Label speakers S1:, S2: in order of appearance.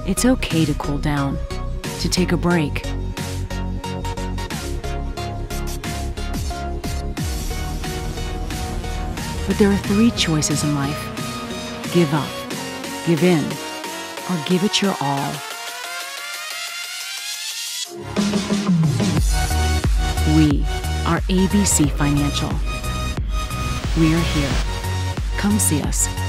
S1: It's okay to cool down, to take a break. But there are three choices in life: give up, give in, or give it your all. We are ABC Financial. We're here. Come see us.